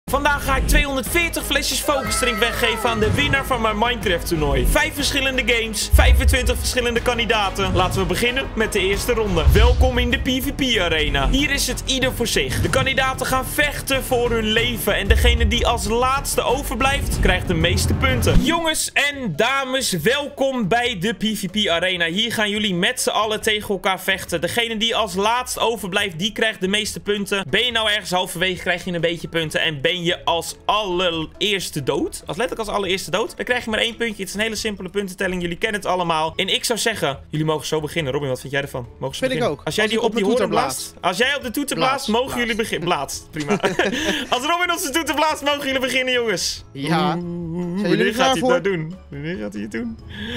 Vandaag ga ik 240 flesjes Focus Drink weggeven aan de winnaar van mijn Minecraft toernooi. 5 verschillende games, 25 verschillende kandidaten. Laten we beginnen met de eerste ronde. Welkom in de PvP Arena. Hier is het ieder voor zich. De kandidaten gaan vechten voor hun leven. En degene die als laatste overblijft, krijgt de meeste punten. Jongens en dames, welkom bij de PvP Arena. Hier gaan jullie met z'n allen tegen elkaar vechten. Degene die als laatst overblijft, die krijgt de meeste punten. Ben je nou ergens halverwege, krijg je een beetje punten. En ben je als allereerste dood, letterlijk als allereerste dood, dan krijg je maar 1 puntje. Het is een hele simpele puntentelling. Jullie kennen het allemaal. En ik zou zeggen, jullie mogen zo beginnen. Robin, wat vind jij ervan? Mogen ze beginnen? Ik ook. Als jij die op die hoorn blaast. Als jij op de toeter blaast, mogen jullie beginnen. Blaast, prima. Als Robin op de toeter blaast, mogen jullie beginnen, jongens. Ja. Wanneer gaat hij het nou doen? Wanneer gaat hij het doen?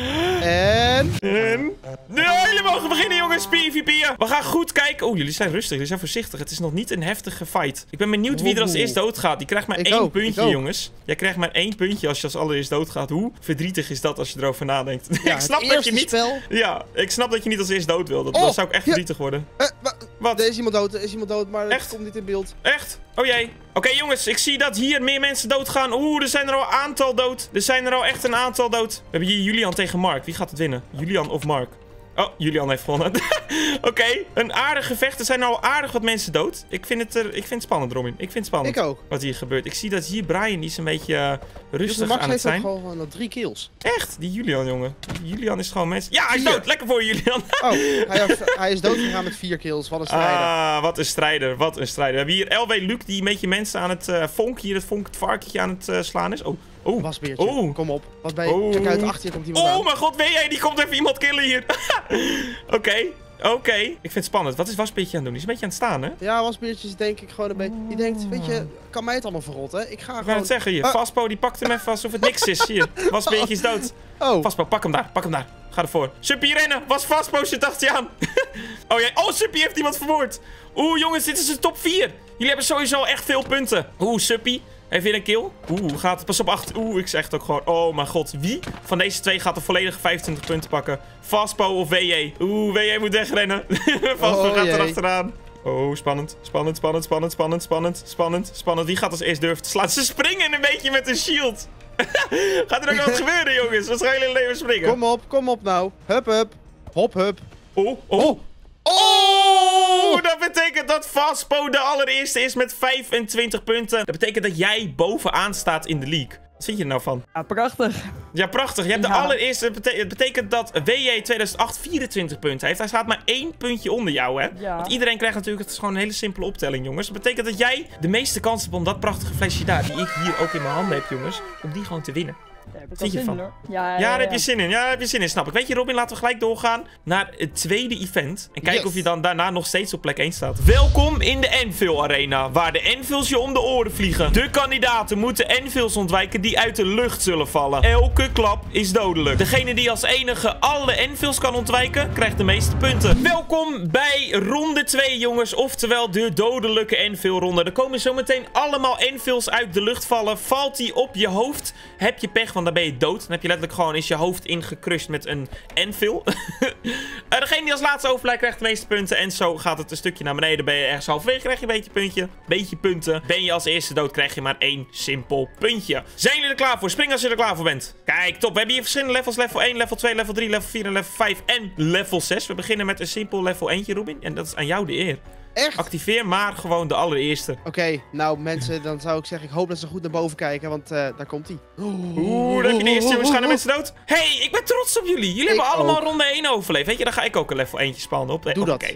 En? Nee, jullie mogen beginnen, jongens. PvP'en. We gaan goed kijken. Oh, jullie zijn rustig. Jullie zijn voorzichtig. Het is nog niet een heftige fight. Ik ben benieuwd wie er als eerst doodgaat. Die krijgt maar 1 puntje, jongens. Jij krijgt maar 1 puntje als je als allereerst doodgaat. Hoe verdrietig is dat als je erover nadenkt? Ja, ik snap dat je niet... spel. Ja, ik snap dat je niet als eerst dood wil. Dat zou ik echt verdrietig worden. Wat? Er is iemand dood, maar het komt niet in beeld. Echt? Oh jee. Oké, jongens, ik zie dat hier meer mensen doodgaan. Oeh, er zijn er al een aantal dood. Er zijn er al echt een aantal dood. We hebben hier Julian tegen Mark. Wie gaat het winnen? Julian of Mark? Oh, Julian heeft gewonnen. Oké, een aardig gevecht. Er zijn al aardig wat mensen dood. Ik vind het spannend, Robin. Ik vind het spannend. Ik ook. Wat hier gebeurt. Ik zie dat hier Brian, die is een beetje rustig aan het zijn. Max heeft gewoon 3 kills. Echt? Die Julian, jongen. Julian is gewoon mensen... Ja, hij is dood. Lekker voor Julian. Oh, hij is dood gegaan met 4 kills. Wat een strijder. Ah, wat een strijder. Wat een strijder. We hebben hier LW Luc, die een beetje mensen aan het vonk, het varkentje aan het slaan is. Oh. Wasbeertje. Oh. Kom op. Wat ben je? Kijk uit, achter je komt iemand aan. Oh mijn god, weet jij? Die komt even iemand killen hier. Oké. Ik vind het spannend. Wat is Wasbeertje aan het doen? Die is een beetje aan het staan, hè? Ja, Wasbeertje is denk ik gewoon een beetje... Die denkt, weet je, kan mij het allemaal verrotten? Ik ga gewoon... Ik ga het zeggen hier. Vaspo, die pakt hem even alsof het niks is. Hier. Wasbeertje is dood. Oh. Vaspo, pak hem daar. Ga ervoor. Suppie rennen. Was Vaspo, zit achter je aan. Oh jee. Oh, Suppie heeft iemand vermoord. Oeh, jongens, dit is de top 4. Jullie hebben sowieso echt veel punten. Oeh, Suppie. Heeft weer een kill. Oeh, gaat het pas op 8. Oeh, ik zeg het ook gewoon. Oh mijn god. Wie van deze twee gaat de volledige 25 punten pakken? Vaspo of WJ? Oeh, WJ moet wegrennen. Vaspo gaat erachteraan. Oh, spannend. Wie gaat als eerst durven te slaan? Ze springen een beetje met een shield. Gaat er ook wat gebeuren, jongens? Wat gaan jullie leven springen? Kom op nou. Hup. Hop. Oh, dat betekent dat Vaspo de allereerste is met 25 punten. Dat betekent dat jij bovenaan staat in de league. Wat vind je er nou van? Ja, prachtig. Ja, prachtig. Je hebt de allereerste. Het betekent dat WJ 2008 24 punten heeft. Hij staat maar 1 puntje onder jou, hè? Ja. Want iedereen krijgt natuurlijk... Het is gewoon een hele simpele optelling, jongens. Dat betekent dat jij de meeste kans hebt om dat prachtige flesje daar, die ik hier ook in mijn handen heb, jongens, om die gewoon te winnen. Vind je ervan? Ja, daar heb je zin in. Ja, daar heb je zin in. Snap ik. Weet je, Robin, laten we gelijk doorgaan naar het tweede event. En kijken of je dan daarna nog steeds op plek 1 staat. Welkom in de Anvil Arena, waar de Anvils je om de oren vliegen. De kandidaten moeten Anvils ontwijken die uit de lucht zullen vallen. Elke klap is dodelijk. Degene die als enige alle Anvils kan ontwijken, krijgt de meeste punten. Welkom bij ronde 2, jongens. Oftewel de dodelijke Anvil ronde. Er komen zometeen allemaal Anvils uit de lucht vallen. Valt die op je hoofd, heb je pech, want dan ben je dood. Dan heb je letterlijk gewoon je hoofd ingecrushed met een Anvil. Degene die als laatste overblijft krijgt de meeste punten. En zo gaat het een stukje naar beneden. Ben je ergens halverwege, krijg je een beetje punten. Ben je als eerste dood, krijg je maar 1 simpel puntje. Zijn jullie er klaar voor? Spring als je er klaar voor bent. Kijk, top. We hebben hier verschillende levels. Level 1, level 2, level 3, level 4 en level 5 en level 6. We beginnen met een simpel level 1, Robin. En dat is aan jou de eer. Echt? Activeer maar gewoon de allereerste. Oké, nou mensen, dan zou ik zeggen, ik hoop dat ze goed naar boven kijken, want daar komt hij. Oeh, daar heb je de eerste, jongens. Gaan de mensen dood? Hey, ik ben trots op jullie. Jullie hebben allemaal ronde 1 overleefd. Weet je, dan ga ik ook een level 1 spannen op. Doe dat.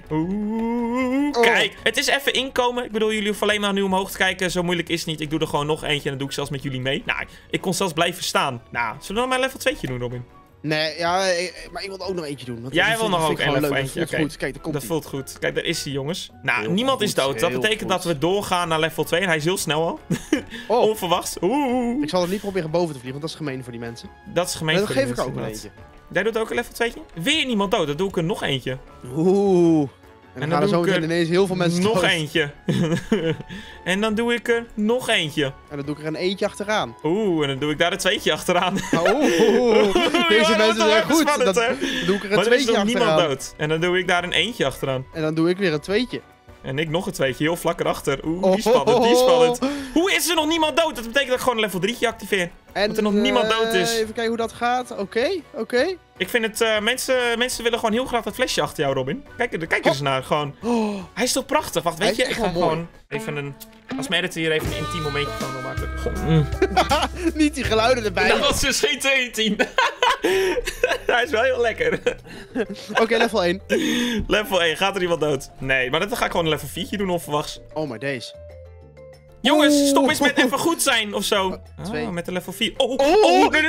Kijk, het is even inkomen. Ik bedoel, jullie hoeven alleen maar nu omhoog te kijken. Zo moeilijk is het niet. Ik doe er gewoon nog eentje en dan doe ik zelfs met jullie mee. Nou, ik kon zelfs blijven staan. Nou, zullen we dan maar level 2 doen, Robin? Nee, ja, maar ik wil er ook nog eentje doen. Want jij wil nog ook een level eentje. Dat voelt goed. Kijk, daar komt dat voelt goed. Kijk, daar is hij, jongens. Nou, heel niemand goed, is dood. Dat betekent dat we doorgaan naar level 2. En hij is heel snel al. Onverwachts. Oeh. Ik zal het niet proberen boven te vliegen, want dat is gemeen voor die mensen. Dat is gemeen voor die mensen. Dan geef ik ook nog eentje. Jij doet ook een level 2? Weer niemand dood. Dan doe ik er nog eentje. Oeh. En dan gaan er zo ineens heel veel mensen nog dood. Eentje. En dan doe ik er nog eentje. En dan doe ik er een eentje achteraan. Oeh, en dan doe ik daar een tweetje achteraan. Oeh, deze mensen zijn goed. Spannend, dan doe ik er een tweetje achteraan. Maar er is nog niemand dood. En dan doe ik daar een eentje achteraan. En dan doe ik weer een tweetje. En ik nog een tweetje, heel vlak erachter. Oeh, die spannend, die spannend. Hoe is er nog niemand dood? Dat betekent dat ik gewoon een level 3 activeer. En, dat er nog niemand dood is. Even kijken hoe dat gaat. Oké. Ik vind het, mensen willen gewoon heel graag dat flesje achter jou, Robin. Kijk er eens naar, gewoon. Oh, Hij is toch prachtig? Wacht, weet je, Hij is ik echt ga wel gewoon even een... Als mijn editor hier even een intiem momentje van wil maken. Goh. niet die geluiden erbij. Dat was dus geen 2 Hij is wel heel lekker. Oké, level 1. Level 1, gaat er iemand dood? Nee, maar dat ga ik gewoon een level 4 doen onverwachts. Oh, maar deze. Jongens, stop eens met even goed zijn of zo. 2. Met de level 4. Nee.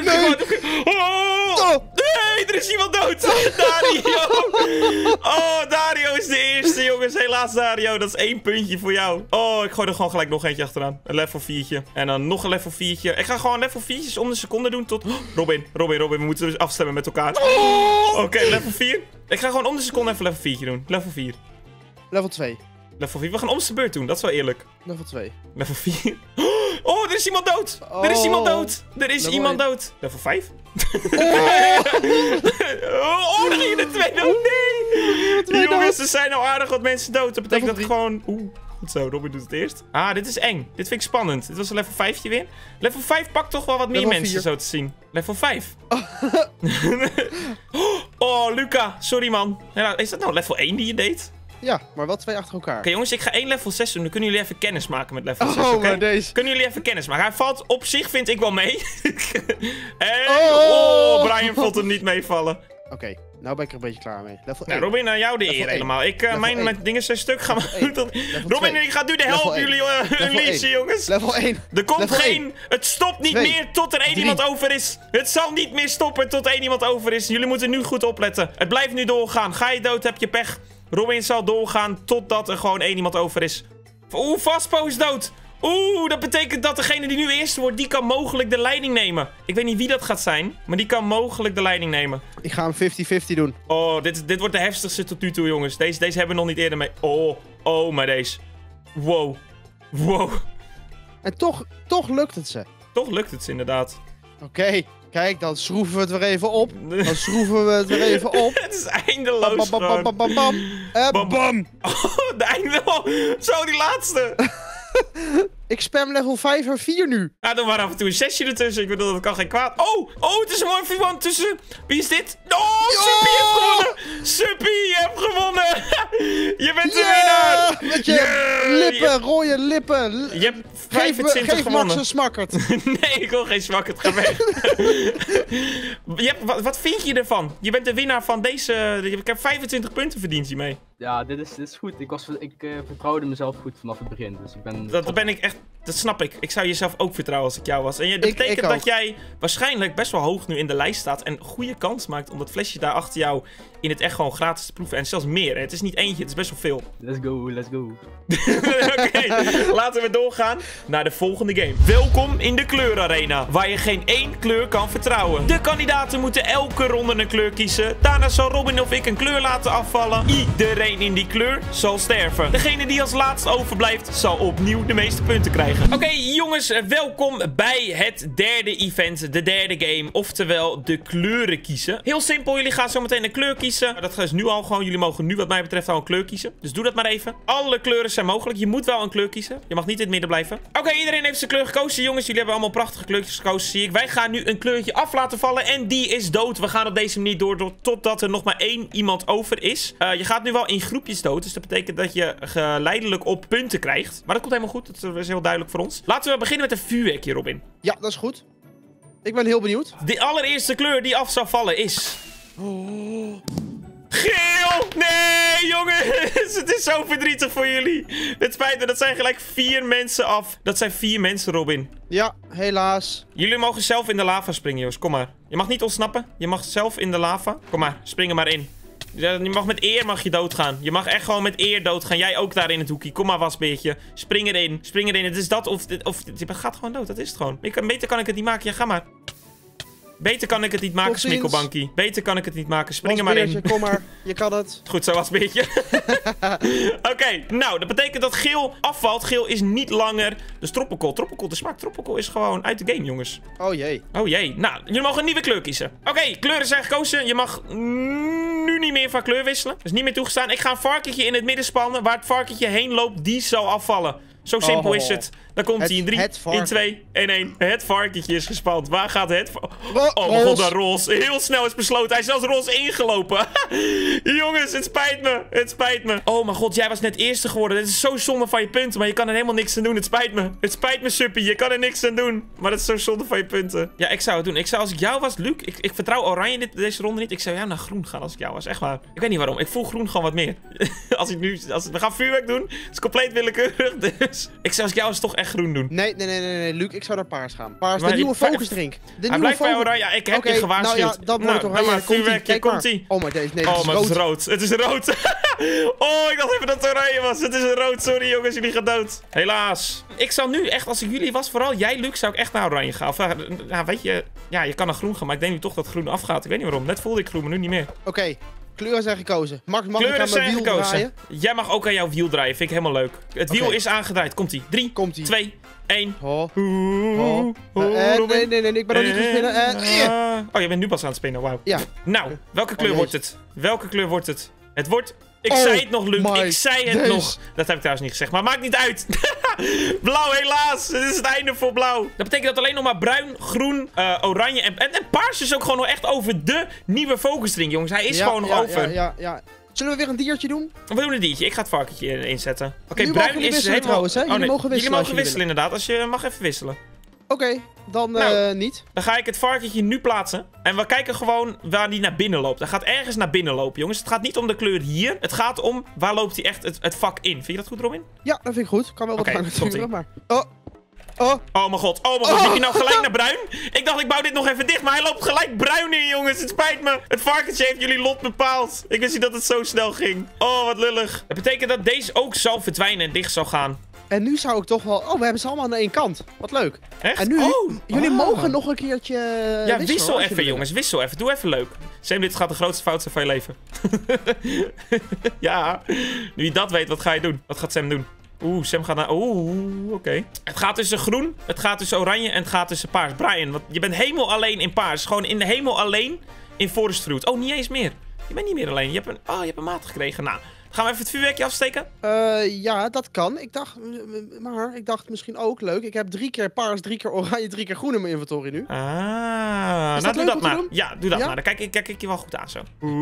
Nee, er is iemand dood. Dario. Dario is de eerste, jongens. Helaas, Dario. Dat is 1 puntje voor jou. Ik gooi er gewoon gelijk nog eentje achteraan. Een level 4'tje. En dan nog een level 4'tje. Ik ga gewoon level 4'tjes om de seconde doen tot... Robin, we moeten dus afstemmen met elkaar. Oké, level 4. Ik ga gewoon om de seconde even level 4'tje doen. Level 4. Level 2. Level 4. We gaan om de beurt doen. Dat is wel eerlijk. Level 2. Level 4. Er is iemand dood. Er is iemand dood. Er is iemand dood. Level 5. Dan ging je de 2 dood. Nee. Jongens, er zijn al aardig wat mensen dood. Dat betekent dat ik gewoon... Goed zo, Robin doet het eerst. Dit is eng. Dit vind ik spannend. Dit was een level 5'tje weer. Level 5 pakt toch wel wat meer mensen zo te zien. Level 5. Luca. Sorry, man. Is dat nou level 1 die je deed? Ja, maar wel 2 achter elkaar. Oké, jongens, ik ga 1 level 6 doen. Dan kunnen jullie even kennis maken met level 6, oké? Maar deze... Kunnen jullie even kennis maken? Hij valt op zich, vind ik wel mee. En... Brian vond hem niet meevallen. Oké, nou ben ik er een beetje klaar mee. Level 1. Nou, Robin, aan jou de eer helemaal. Mijn dingen zijn stuk. Robin, ik ga nu de helft jullie unleashen, jongens. Level 1. Er komt geen... Het stopt niet meer tot er 1 iemand over is. Het zal niet meer stoppen tot 1 iemand over is. Jullie moeten nu goed opletten. Het blijft nu doorgaan. Ga je dood, heb je pech. Robin zal doorgaan totdat er gewoon 1 iemand over is. Vaspo is dood. Dat betekent dat degene die nu eerste wordt, die kan mogelijk de leiding nemen. Ik weet niet wie dat gaat zijn, maar die kan mogelijk de leiding nemen. Ik ga hem 50-50 doen. Dit wordt de heftigste tot nu toe, jongens. Deze hebben we nog niet eerder mee. Maar deze. Wow. En toch lukt het ze. Toch lukt het ze, inderdaad. Oké. Kijk, dan schroeven we het weer even op. Het is eindeloos gewoon. Bam. De einde. Zo, die laatste. Ik spam level 5 en 4 nu. Ja, dan maar af en toe een 6 ertussen. Ik bedoel, dat kan geen kwaad. Het is een 1v1 tussen... Wie is dit? Suppie heeft gewonnen. Suppie, je hebt gewonnen. Je bent de winnaar. Met je lippen, rode lippen. Je hebt 25 geef gewonnen. Max een smakkerd. Nee, ik wil geen smakkerd. Ga weg. Wat vind je ervan? Je bent de winnaar van deze... Ik heb 25 punten verdiend hiermee. Ja, dit is goed. Ik vertrouwde mezelf goed vanaf het begin. Dus ik ben... Dat ben ik echt... Dat snap ik. Ik zou jezelf ook vertrouwen als ik jou was. En dat betekent dat jij waarschijnlijk best wel hoog nu in de lijst staat. En goede kans maakt om dat flesje daar achter jou in het echt gewoon gratis te proeven. En zelfs meer. Hè. Het is niet eentje, het is best wel veel. Let's go. Oké, laten we doorgaan naar de volgende game. Welkom in de kleurarena, waar je geen 1 kleur kan vertrouwen. De kandidaten moeten elke ronde een kleur kiezen. Daarna zal Robin of ik een kleur laten afvallen. Iedereen in die kleur zal sterven. Degene die als laatst overblijft, zal opnieuw de meeste punten krijgen. Oké, jongens, welkom bij het derde event, de derde game. Oftewel, de kleuren kiezen. Heel simpel, jullie gaan zo meteen een kleur kiezen. Dat is nu al gewoon, jullie mogen nu wat mij betreft al een kleur kiezen. Dus doe dat maar even. Alle kleuren zijn mogelijk. Je moet wel een kleur kiezen. Je mag niet in het midden blijven. Oké, iedereen heeft zijn kleur gekozen. Jongens, jullie hebben allemaal prachtige kleurtjes gekozen, zie ik. Wij gaan nu een kleurtje af laten vallen en die is dood. We gaan op deze manier door totdat er nog maar 1 iemand over is. Je gaat nu wel in groepjes dood, dus dat betekent dat je geleidelijk op punten krijgt. Maar dat komt helemaal goed. Dat is heel duidelijk voor ons. Laten we beginnen met een vuurwerkje, Robin. Ja, dat is goed. Ik ben heel benieuwd. De allereerste kleur die af zal vallen is... Geel! Nee, jongens! Het is zo verdrietig voor jullie. Het spijt me, dat zijn gelijk 4 mensen af. Dat zijn 4 mensen, Robin. Ja, helaas. Jullie mogen zelf in de lava springen, jongens. Kom maar. Je mag niet ontsnappen. Je mag zelf in de lava. Kom maar, spring er maar in. Je mag met eer doodgaan. Je mag echt gewoon met eer doodgaan. Jij ook daar in het hoekje. Kom maar, wasbeertje. Spring erin. Spring erin. Het is dat of je gaat gewoon dood. Dat is het gewoon. Beter kan ik het niet maken. Ja, ga maar. Beter kan ik het niet maken, Smikkelbankie. Beter kan ik het niet maken. Spring er maar in. Kom maar. Je kan het. Goed zo, wasbeertje. Oké, nou, dat betekent dat geel afvalt. Geel is niet langer. Dus tropical. De smaak tropical is gewoon uit de game, jongens. Oh jee. Oh jee. Nou, jullie mogen een nieuwe kleur kiezen. Oké, kleuren zijn gekozen. Je mag nu niet meer van kleur wisselen. Dat is niet meer toegestaan. Ik ga een varkentje in het midden spannen. Waar het varkentje heen loopt, die zal afvallen. Zo simpel is het. Dan komt hij in 3, in 2, in 1. Het varkentje is gespand. Waar gaat het? Oh mijn god, daar Roze. Heel snel is besloten. Hij is zelfs Roze ingelopen. Jongens, het spijt me. Het spijt me. Oh mijn god, jij was net eerste geworden. Dit is zo zonde van je punten, maar je kan er helemaal niks aan doen. Het spijt me. Het spijt me, Suppie. Je kan er niks aan doen. Maar het is zo zonde van je punten. Ja, ik zou het doen. Ik zou, als ik jou was, Luc, ik vertrouw Oranje deze ronde niet. Ik zou jou naar groen gaan als ik jou was. Echt waar. Ik weet niet waarom. Ik voel groen gewoon wat meer. We gaan vuurwerk doen. Het is compleet willekeurig. Dus ik zou als ik jou was toch echt groen doen. Nee, Luc, ik zou naar paars gaan. Paars, de nieuwe focus drink. Hij blijft bij Oranje. Ja, ik heb je gewaarschuwd. Nou ja, dat wordt Oranje. Vuurwerkje, komt-ie. Oh, maar deze, nee, oh, maar het is rood. Het is rood. Oh, ik dacht even dat het Oranje was. Het is rood. Sorry, jongens, jullie gaan dood. Helaas. Ik zou nu echt, als ik jullie was, vooral jij, Luc, zou ik echt naar Oranje gaan. Of, weet je, ja, je kan naar groen gaan, maar ik denk nu toch dat groen afgaat. Ik weet niet waarom. Net voelde ik groen, maar nu niet meer. Oké. Kleuren zijn gekozen. Mag kleuren ik aan mijn wiel draaien? Jij mag ook aan jouw wiel draaien. Vind ik helemaal leuk. Het wiel is aangedraaid. Komt-ie. 3, 2, 1. Nee, ik ben nog niet gespinnen. Oh, je bent nu pas aan het spinnen. Wauw. Ja. Nou, welke kleur wordt het? Welke kleur wordt het? Het wordt... Ik zei het nog, Luc. Ik zei het nog. Dat heb ik trouwens niet gezegd. Maar maakt niet uit. Blauw, helaas. Dit is het einde voor blauw. Dat betekent dat alleen nog maar bruin, groen, oranje en paars is ook gewoon nog echt over de nieuwe focus ring, jongens. Hij is gewoon nog over. Ja. Zullen we weer een diertje doen? We doen een diertje. Ik ga het varkentje inzetten. Oké, bruin is helemaal... trouwens, hè? Jullie mogen wisselen. Jullie mogen wisselen, inderdaad. Als je mag even wisselen. Oké, dan niet. Dan ga ik het varkentje nu plaatsen. En we kijken gewoon waar die naar binnen loopt. Hij gaat ergens naar binnen lopen, jongens. Het gaat niet om de kleur hier. Het gaat om waar loopt hij echt het vak in. Vind je dat goed, Robin? Ja, dat vind ik goed. Kan wel wat langer duren, maar... Oh mijn god. Moet je nou gelijk naar bruin? Ik dacht, ik bouw dit nog even dicht. Maar hij loopt gelijk bruin in, jongens. Het spijt me. Het varkentje heeft jullie lot bepaald. Ik wist niet dat het zo snel ging. Oh, wat lullig. Dat betekent dat deze ook zal verdwijnen en dicht zal gaan. En nu zou ik toch wel... Oh, we hebben ze allemaal aan één kant. Wat leuk. Echt? En nu... Jullie mogen nog een keertje... Ja, wissel even, jongens. Wissel even. Doe even leuk. Sam, dit gaat de grootste fout zijn van je leven. Ja. Nu je dat weet, wat ga je doen? Wat gaat Sam doen? Sam gaat naar... Oké. Het gaat tussen groen, het gaat tussen oranje en het gaat tussen paars. Brian, want je bent helemaal alleen in paars. Gewoon in de hemel alleen in Forest Fruit. Oh, niet eens meer. Je bent niet meer alleen. Je hebt een maat gekregen. Nou, gaan we even het vuurwerkje afsteken? Ja, dat kan. Ik dacht misschien ook leuk. Ik heb 3 keer paars, 3 keer oranje, 3 keer groen in mijn inventory nu. Nou doe dat maar. Ja, doe dat maar. Dan kijk ik je wel goed aan zo.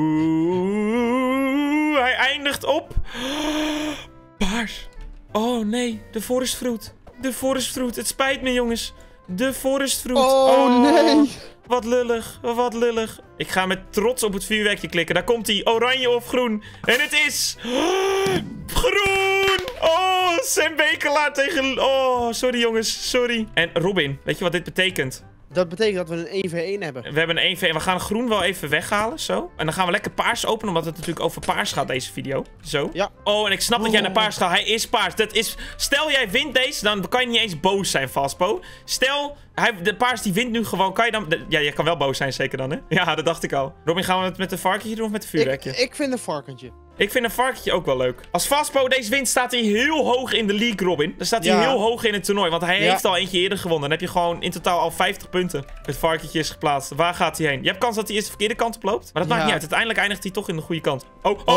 Hij eindigt op... Paars. Oh nee, de Forest Fruit. De Forest Fruit. Het spijt me, jongens. De Forest Fruit. Oh nee. Wat lullig. Wat lullig. Ik ga met trots op het vuurwerkje klikken. Daar komt hij. Oranje of groen. En het is... groen. Oh, Sam Bekelaar tegen... Oh, sorry jongens. Sorry. En Robin, weet je wat dit betekent? Dat betekent dat we een 1v1 hebben. We hebben een 1v1. We gaan groen wel even weghalen, zo. En dan gaan we lekker paars openen, omdat het natuurlijk over paars gaat, deze video. Zo. Ja. Oh, en ik snap dat jij naar paars gaat. Hij is paars. Dat is... Stel jij wint deze, dan kan je niet eens boos zijn, Vaspo. Stel, de paars die wint nu gewoon. Kan je dan... Ja, je kan wel boos zijn, zeker dan, hè? Ja, dat dacht ik al. Robin, gaan we het met een varkentje doen of met een vuurwerkje? Ik vind een varkentje. Ik vind een varkentje ook wel leuk. Als Vaspo deze wint, staat hij heel hoog in de league, Robin. Dan staat hij heel hoog in het toernooi. Want hij heeft al eentje eerder gewonnen. Dan heb je gewoon in totaal al 50 punten. Het varkentje is geplaatst. Waar gaat hij heen? Je hebt kans dat hij eerst de verkeerde kant op loopt. Maar dat maakt niet uit. Uiteindelijk eindigt hij toch in de goede kant.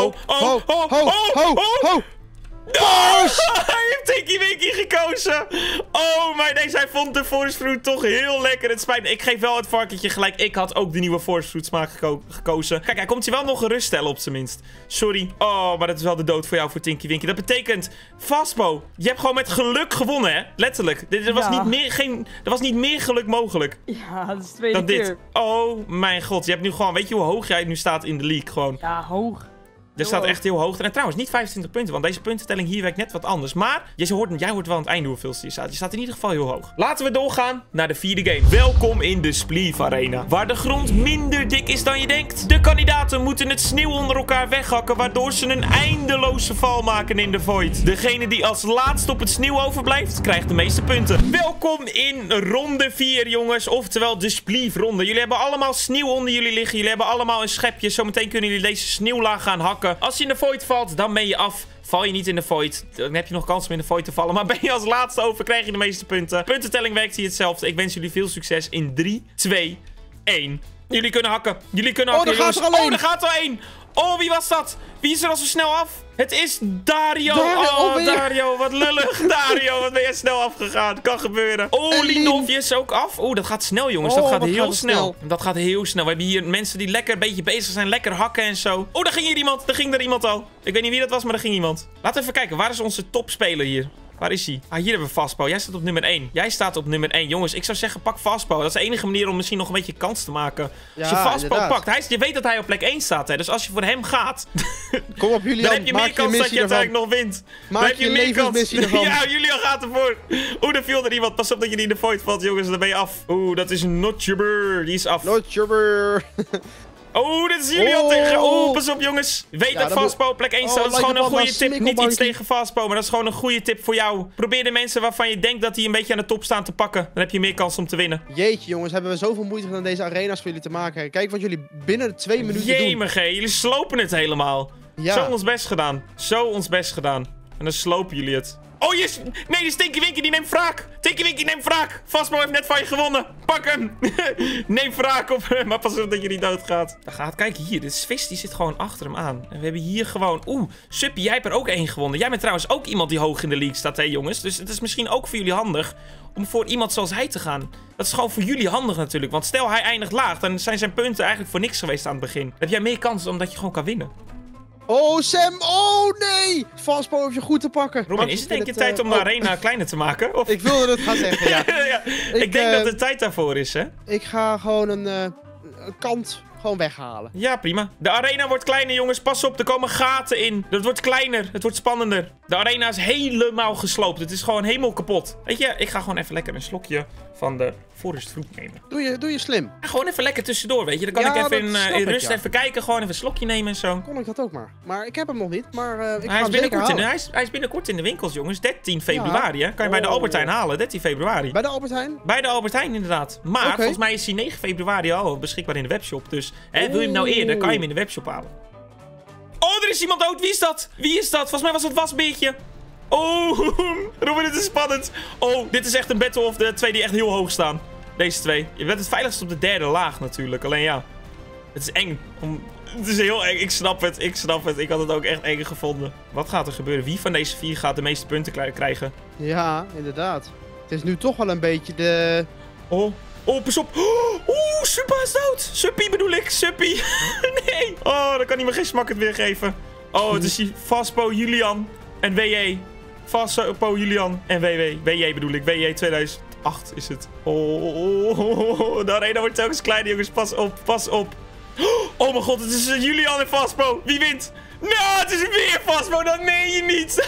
Hij heeft Tinky Winky gekozen. Oh, maar deze, hij vond de Forest Fruit toch heel lekker. Het spijt me. Ik geef wel het varkentje gelijk. Ik had ook de nieuwe Forest Fruit smaak gekozen. Kijk, hij komt hier wel nog geruststellen op zijn minst. Sorry. Oh, maar dat is wel de dood voor jou, voor Tinky Winky. Dat betekent, Vaspo, je hebt gewoon met geluk gewonnen, hè? Letterlijk. Er was niet meer geluk mogelijk. Ja, dat is de tweede keer. Dit. Oh, mijn god. Je hebt nu gewoon, weet je hoe hoog jij nu staat in de league? Gewoon. Ja, hoog. Er staat echt heel hoog. En trouwens, niet 25 punten, want deze puntentelling hier werkt net wat anders. Maar jij hoort wel aan het einde hoeveelste je staat. Je staat in ieder geval heel hoog. Laten we doorgaan naar de 4e game. Welkom in de Spleef Arena, waar de grond minder dik is dan je denkt. De kandidaten moeten het sneeuw onder elkaar weghakken, waardoor ze een eindeloze val maken in de void. Degene die als laatste op het sneeuw overblijft, krijgt de meeste punten. Welkom in ronde 4, jongens. Oftewel de Spleef ronde. Jullie hebben allemaal sneeuw onder jullie liggen. Jullie hebben allemaal een schepje. Zometeen kunnen jullie deze sneeuwlaag gaan hakken. Als je in de void valt, dan ben je af. Val je niet in de void, dan heb je nog kans om in de void te vallen. Maar ben je als laatste over, krijg je de meeste punten. Puntentelling werkt hier hetzelfde. Ik wens jullie veel succes in 3, 2, 1... Jullie kunnen hakken. Jullie kunnen Oh, hakken, daar gaat jongens. er al één. Oh, daar gaat er één. Oh, wie was dat? Wie is er al zo snel af? Het is Dario. Dario, Oh, alweer. Dario, wat lullig. Dario, wat ben jij snel afgegaan. Kan gebeuren. Oh, En Lindolfje is ook af. Oh, dat gaat snel, jongens. Oh, Dat gaat wat heel gaat het snel. Dat gaat heel snel. We hebben hier mensen die lekker een beetje bezig zijn. Lekker hakken en zo. Oh, daar ging hier iemand. Daar ging er iemand al. Ik weet niet wie dat was, maar er ging iemand. Laten we even kijken. Waar is onze topspeler hier? Waar is hij? Ah, hier hebben we Fastpo. Jij staat op nummer 1. Jij staat op nummer 1. Jongens, ik zou zeggen, pak Fastpo. Dat is de enige manier om misschien nog een beetje kans te maken. Ja, als je Fastpo inderdaad. pakt, je weet dat hij op plek 1 staat. Hè? Dus als je voor hem gaat, Kom op, Julian. dan heb je meer kans dat je uiteindelijk nog wint. Dan Maak heb je meer levensmissie ervan. Ja, Julian gaat ervoor. Oeh, daar viel er iemand. Pas op dat je niet in de void valt, jongens. Dan ben je af. Oeh, dat is Notchubber. Die is af. Notchubber. Oh, dit is Julian Oh. tegen... Oh, pas op, jongens. Weet Ja, dat dat Fastpo op plek 1 staat. Oh, Dat is gewoon een lijkt wel goede een tip. Niet iets smikkelbankje. tegen Fastpo, maar dat is gewoon een goede tip voor jou. Probeer de mensen waarvan je denkt dat die een beetje aan de top staan te pakken. Dan heb je meer kans om te winnen. Jeetje, jongens. Hebben we zoveel moeite gedaan deze arena's voor jullie te maken. Kijk wat jullie binnen de 2 minuten doen. Jemige, jullie slopen het helemaal. Ja. Zo ons best gedaan. Zo ons best gedaan. En dan slopen jullie het. Oh, yes! Nee, de Stinky Winky die neemt wraak. Tinky Winky neemt wraak. Fastmo heeft net van je gewonnen. Pak hem. Neem wraak op hem. Maar pas op dat je niet doodgaat. Dan gaat, kijk hier. De Swiss die zit gewoon achter hem aan. En we hebben hier gewoon... Oeh, Suppie, jij hebt er ook 1 gewonnen. Jij bent trouwens ook iemand die hoog in de league staat, hè jongens. Dus het is misschien ook voor jullie handig om voor iemand zoals hij te gaan. Dat is gewoon voor jullie handig natuurlijk. Want stel hij eindigt laag, dan zijn zijn punten eigenlijk voor niks geweest aan het begin. Dan heb jij meer kans omdat je gewoon kan winnen. Oh, Sam. Oh, nee. Fastpo heeft je goed te pakken. Robin, Maar is het ik een vind keer tijd om de oh, arena kleiner te maken? Of... Ik wilde het gaan zeggen, ja. Ja, ik denk dat eh, de tijd daarvoor is, hè? Ik ga gewoon een kant gewoon weghalen. Ja, prima. De arena wordt kleiner, jongens. Pas op, er komen gaten in. Het wordt kleiner. Het wordt spannender. De arena is helemaal gesloopt. Het is gewoon helemaal kapot. Weet je, ik ga gewoon even lekker een slokje van de Forest Fruit nemen. Doe je slim. Ja, gewoon even lekker tussendoor, weet je. Dan kan Ja, ik even dat snap in ik, rust ja. even kijken. Gewoon even een slokje nemen en zo. Kon ik dat ook maar. Maar ik heb hem nog niet. Maar ik ga Hij is, hem zeker binnenkort halen. hij is binnenkort in de winkels, jongens. 13 februari, hè. Kan je bij de Oh. Albert Heijn halen. 13 februari. Bij de Albert Heijn? Bij de Albert Heijn, inderdaad. Maar Oké. volgens mij is hij 9 februari al beschikbaar in de webshop. Dus wil je hem nou eerder, kan je hem in de webshop halen. Oh, er is iemand dood. Wie is dat? Wie is dat? Volgens mij was het wasbeertje. Oh, Robin, dit is spannend. Oh, dit is echt een battle of de twee die echt heel hoog staan. Deze twee. Je bent het veiligst op de 3e laag natuurlijk. Alleen ja, het is eng. Het is heel eng. Ik snap het. Ik snap het. Ik had het ook echt eng gevonden. Wat gaat er gebeuren? Wie van deze 4 gaat de meeste punten krijgen? Ja, inderdaad. Het is nu toch wel een beetje de... Oh, pas op. Oeh, Suppa is dood. Suppie bedoel ik. Suppie. Nee. Oh, dan kan hij me geen smak het weer geven. Oh, het is die Fastpo Julian en WJ. Fastpo Julian en WJ bedoel ik. WJ 2008 is het. Oh, de arena wordt telkens kleiner, jongens. Pas op, pas op. Oh mijn god, het is Julian en Fastpo. Wie wint? Nou, het is weer Fastpo. Dat meen je niet.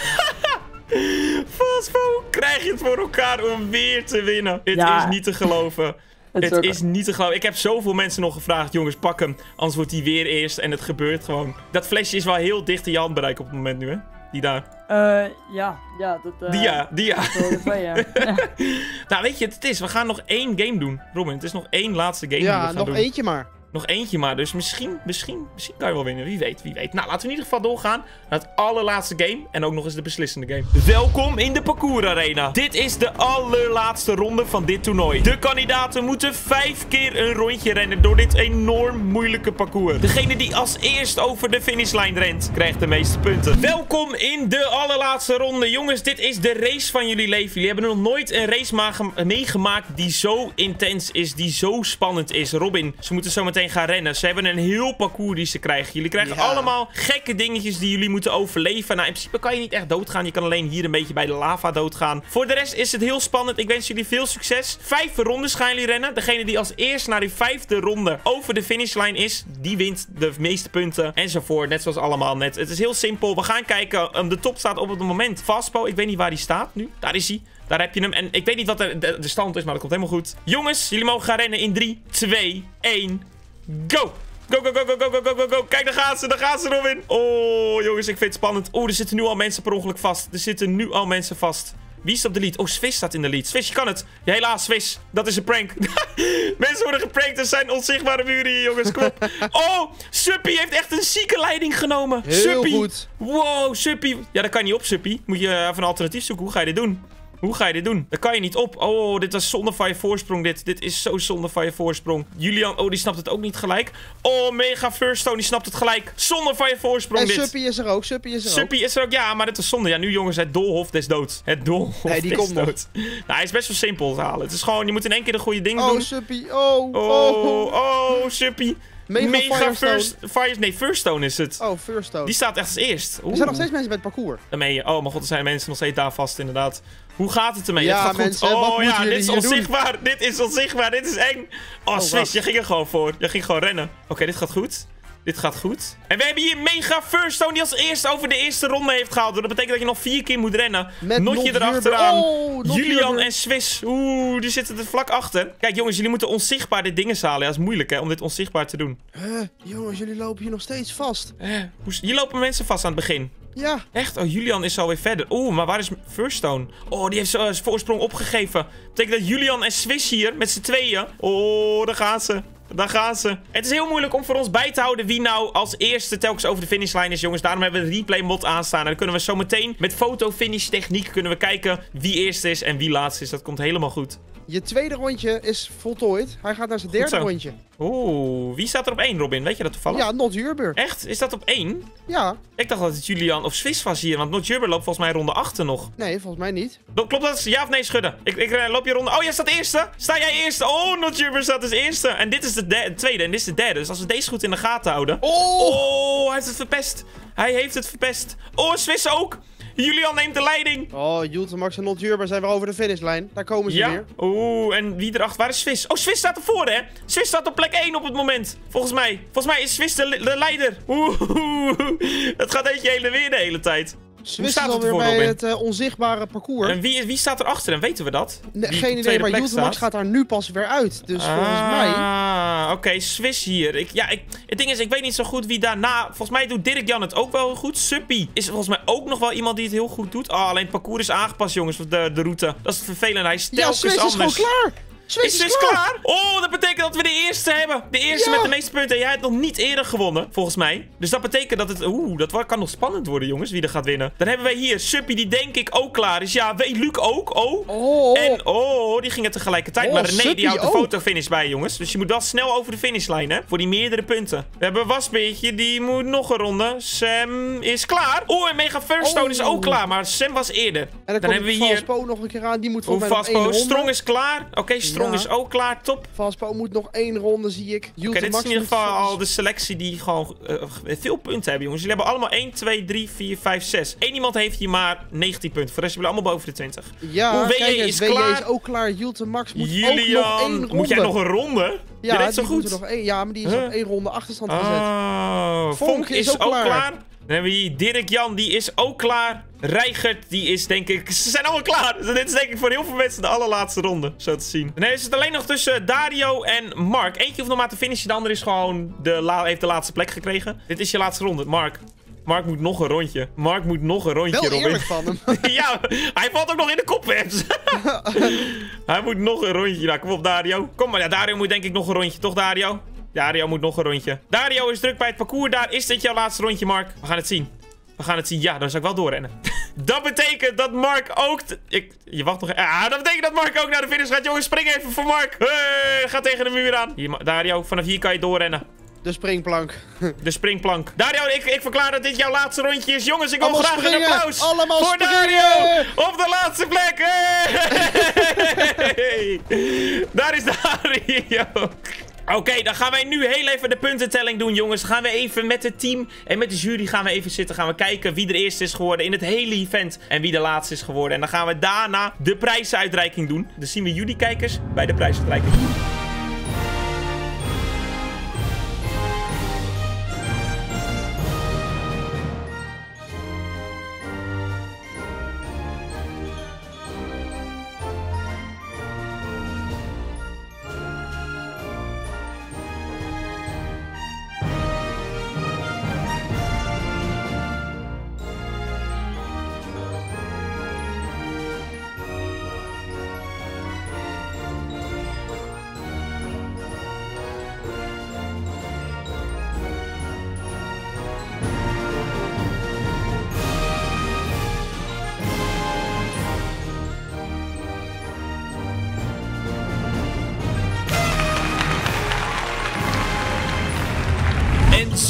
Fastpo, krijg je het voor elkaar om weer te winnen? Het is niet te geloven. Het is niet te geloven. Ik heb zoveel mensen nog gevraagd. Jongens, pak hem. Anders wordt hij weer eerst. En het gebeurt gewoon. Dat flesje is wel heel dicht in je handbereik op het moment nu, hè? Die daar. Ja, dat... Die ja. Dat wel, ja. Nou, weet je, het is. We gaan nog 1 game doen. Robin, het is nog 1 laatste game die we Ja, gaan nog doen. eentje maar. Nog eentje maar, dus misschien kan je wel winnen. Wie weet, wie weet. Nou, laten we in ieder geval doorgaan naar het allerlaatste game. En ook nog eens de beslissende game. Welkom in de Parkour Arena. Dit is de allerlaatste ronde van dit toernooi. De kandidaten moeten 5 keer een rondje rennen door dit enorm moeilijke parcours. Degene die als eerst over de finishlijn rent, krijgt de meeste punten. Welkom in de allerlaatste ronde. Jongens, dit is de race van jullie leven. Jullie hebben nog nooit een race meegemaakt die zo intens is, die zo spannend is. Robin, ze moeten zo meteen gaan rennen. Ze hebben een heel parcours die ze krijgen. Jullie krijgen allemaal gekke dingetjes die jullie moeten overleven. Nou, in principe kan je niet echt doodgaan. Je kan alleen hier een beetje bij de lava doodgaan. Voor de rest is het heel spannend. Ik wens jullie veel succes. 5 rondes gaan jullie rennen. Degene die als eerst naar de 5e ronde over de finishlijn is, die wint de meeste punten. Enzovoort. Net zoals allemaal net. Het is heel simpel. We gaan kijken. De top staat op het moment. Fastpo. Ik weet niet waar die staat nu. Daar is hij. Daar heb je hem. En ik weet niet wat de stand is, maar dat komt helemaal goed. Jongens, jullie mogen gaan rennen in 3, 2, 1... Go! Go, go, go, go, go, go, go, go. Kijk, daar gaan ze, Robin. Oh, jongens, ik vind het spannend. Oh, er zitten nu al mensen per ongeluk vast. Er zitten nu al mensen vast. Wie is op de lead? Oh, Swiss staat in de lead. Swiss, je kan het. Ja, helaas, Swiss. Dat is een prank. Mensen worden geprankt. Er zijn onzichtbare muren hier, jongens. Kom op. Oh, Suppie heeft echt een zieke leiding genomen. Heel Suppie. goed. Wow, Suppie. Ja, dat kan niet op, Suppie. Moet je even een alternatief zoeken. Hoe ga je dit doen? Hoe ga je dit doen? Dat kan je niet op. Oh, dit was zonde van je voorsprong. Dit is zo zonde van je voorsprong. Julian, oh, die snapt het ook niet gelijk. Oh, Mega Firstone, die snapt het gelijk. Zonde van je voorsprong En dit. Suppy is er ook, Suppy is er ook. Suppy is er ook. Ja, maar dit was zonde. Ja, nu jongens, het doolhof des doods. Het doolhof Nee, die des komt nog. doods. Nou, hij is best wel simpel te halen. Het is gewoon, je moet in één keer de goede dingen Oh, doen. Suppy, Oh, Suppy. Mega Firestone. Nee, Firstone is het. Oh, Firstone. Die staat echt als eerst. Er zijn nog steeds mensen met parcours. Daarmee, oh mijn god, er zijn mensen nog steeds daar vast inderdaad. Hoe gaat het ermee? Ja, Het gaat mensen, goed. wat Oh moeten ja, jullie dit is hier doen? onzichtbaar. Dit is onzichtbaar. Dit is eng. Oh, Swiss, wacht. je ging er gewoon voor. Je ging gewoon rennen. Oké, dit gaat goed. Dit gaat goed. En we hebben hier Mega Firstone die als eerste over de eerste ronde heeft gehaald. Dat betekent dat je nog 4 keer moet rennen. Met Notje Not erachteraan. Jurber. Oh, Julian Jurber. en Swiss. Oeh, die zitten er vlak achter. Kijk jongens, jullie moeten onzichtbaar dit dingen halen. Ja, dat is moeilijk hè, om dit onzichtbaar te doen. Jongens, jullie lopen hier nog steeds vast. Hier lopen mensen vast aan het begin. Ja. Echt? Oh, Julian is alweer verder. Oeh, maar waar is Firstone? Oh, die heeft zijn voorsprong opgegeven. Betekent dat Julian en Swiss hier met z'n tweeën. Oh, daar gaan ze. Daar gaan ze. Het is heel moeilijk om voor ons bij te houden wie nou als eerste telkens over de finishlijn is, jongens. Daarom hebben we de replay mod aanstaan. En dan kunnen we zo meteen met foto-finish techniek kunnen we kijken wie eerste is en wie laatste is. Dat komt helemaal goed. Je tweede rondje is voltooid. Hij gaat naar zijn derde zo. rondje. Oeh, wie staat er op 1, Robin? Weet je dat toevallig? Ja, Not Jurber. Echt? Is dat op 1? Ja. Ik dacht dat het Julian of Swiss was hier, want Not Jurber loopt volgens mij ronde 8 nog. Nee, volgens mij niet. Klopt dat? Ja of nee, schudden? Ik loop je ronde. Oh, jij staat eerste. Sta jij eerste? Oh, Not Jurber staat dus eerste. En dit is de tweede en dit is de derde. Dus als we deze goed in de gaten houden. Oh, hij heeft het verpest. Hij heeft het verpest. Oh, Swiss ook. Julian neemt de leiding. Oh, Jules, Max en Not Jurber zijn weer over de finishlijn. Daar komen ze Ja. weer. Oeh, en wie erachter? Waar is Swiss? Oh, Swiss staat ervoor, hè? Swiss staat op plek 1 op het moment. Volgens mij is Swiss de leider. Oeh, het gaat eentje heen en weer de hele tijd. Swiss staat is het alweer ervoor, bij Robin? het onzichtbare parcours. En wie staat erachter? En weten we dat? Nee, Wie geen op idee, tweede maar plek Jules Max staat? gaat daar nu pas weer uit. Dus volgens mij... Oké, Swiss hier. Het ding is, ik weet niet zo goed wie daarna... Volgens mij doet Dirk Jan het ook wel goed. Suppy is volgens mij ook nog wel iemand die het heel goed doet. Oh, alleen het parcours is aangepast, jongens. De route. Dat is het vervelende. Hij is Ja, telkens Swiss is anders. gewoon klaar. Swiss Is Swiss klaar? Oh, dat betekent dat we de eerste hebben. De eerste Ja. met de meeste punten. Jij hebt nog niet eerder gewonnen, volgens mij. Dus dat betekent dat het... Oeh, dat kan nog spannend worden, jongens, wie er gaat winnen. Dan hebben wij hier Suppy, die denk ik ook klaar is. Ja, Luc ook. En die gingen tegelijkertijd. Oh, maar René, die Suppy houdt de ook. fotofinish bij, jongens. Dus je moet wel snel over de finishlijn, hè. Voor die meerdere punten. We hebben Wasbeertje, die moet nog een ronde. Sam is klaar. Oh, en Mega Firstone is ook klaar. Maar Sam was eerder. En dan Dan komt hebben we hier... Valspo nog een keer aan. Die moet Hoe volgens mij nog één Vaspo? ronde. Strong is klaar. Oké, Strong Ja. is ook klaar. Top. Valspo moet nog 1 ronde, zie ik. Oké, dit is in ieder geval al de selectie die gewoon veel punten hebben, jongens. Jullie hebben allemaal 1, 2, 3, 4, 5, 6. Eén iemand heeft hier maar 19 punten. Voor de rest hebben jullie allemaal boven de 20. Ja, Oeh, WJ kijk eens, is WJ klaar. is ook klaar. Jules Max moet ook nog 1 Julian, ronde. moet jij nog een ronde? Ja, Je deed zo die moet goed. er nog 1. Ja, maar die is Huh? op 1 ronde achterstand gezet. Oh, Vonk is ook klaar. Dan hebben we hier Dirk Jan, die is ook klaar. Reigert, die is denk ik... Ze zijn allemaal klaar. Dus dit is denk ik voor heel veel mensen de allerlaatste ronde, zo te zien. Dan is het alleen nog tussen Dario en Mark. Eentje hoeft nog maar te finishen, de andere is gewoon heeft de laatste plek gekregen. Dit is je laatste ronde, Mark moet nog een rondje. Mark moet nog een rondje, Wel Robin. eerlijk van hem. Ja, hij valt ook nog in de kopwebs. Hij moet nog een rondje. Nou, kom op, Dario. Kom maar, ja, Dario moet denk ik nog een rondje. Toch, Dario? Dario moet nog een rondje. Dario is druk bij het parcours. Daar is dit jouw laatste rondje, Mark. We gaan het zien. Ja, dan zou ik wel doorrennen. Dat betekent dat Mark ook... Je wacht nog even. Ah, dat betekent dat Mark ook naar de finish gaat. Jongens, spring even voor Mark. Hey, ga tegen de muur aan. Hier, Dario, vanaf hier kan je doorrennen. De springplank. De springplank. Dario, ik verklaar dat dit jouw laatste rondje is. Jongens, ik wil Allemaal graag springen. een applaus. Allemaal voor springen. Dario. Op de laatste plek. Hey. Daar is Dario. Oké, dan gaan wij nu heel even de puntentelling doen, jongens. Dan gaan we even met het team en met de jury gaan we even zitten. Gaan we kijken wie er eerst is geworden in het hele event. En wie de laatste is geworden. En dan gaan we daarna de prijsuitreiking doen. Dan zien we jullie kijkers bij de prijsuitreiking.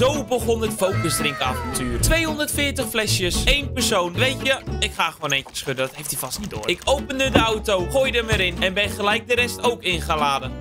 zo begon het focusdrinkavontuur. 240 flesjes, 1 persoon. Weet je, ik ga gewoon eentje schudden. Dat heeft hij vast niet door. Ik opende de auto, gooide hem erin en ben gelijk de rest ook ingeladen.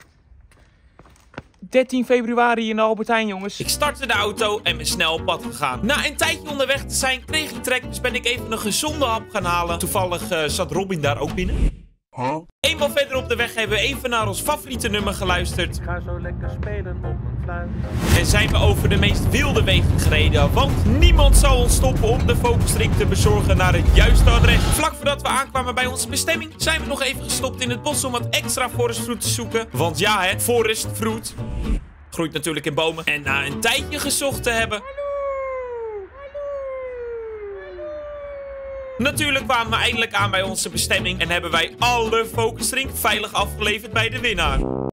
13 februari in de Albert Heijn, jongens. Ik startte de auto en ben snel op pad gegaan. Na een tijdje onderweg te zijn, kreeg ik trek, dus ben ik even een gezonde hap gaan halen. Toevallig zat Robin daar ook binnen. Eenmaal verder op de weg hebben we even naar ons favoriete nummer geluisterd. Ik ga zo lekker spelen op mijn fluit. En zijn we over de meest wilde wegen gereden. Want niemand zou ons stoppen om de focusdrink te bezorgen naar het juiste adres. Vlak voordat we aankwamen bij onze bestemming, zijn we nog even gestopt in het bos om wat extra forest fruit te zoeken. Want ja, hè, forest fruit groeit natuurlijk in bomen. En na een tijdje gezocht te hebben, natuurlijk kwamen we eindelijk aan bij onze bestemming en hebben wij alle focusdrink veilig afgeleverd bij de winnaar.